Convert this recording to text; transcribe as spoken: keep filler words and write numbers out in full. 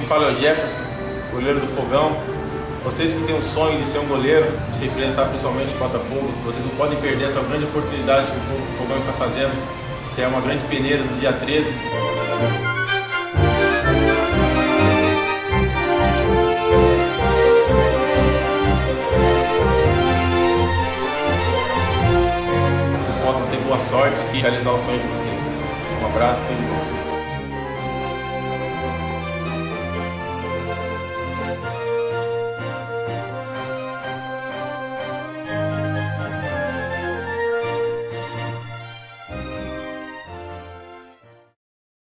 quem fala é o Jefferson, goleiro do Fogão. Vocês que têm o sonho de ser um goleiro, de representar pessoalmente o Botafogo, vocês não podem perder essa grande oportunidade que o Fogão está fazendo, que é uma grande peneira do dia treze. Vocês possam ter boa sorte e realizar o sonho de vocês. Um abraço, tudo de bom.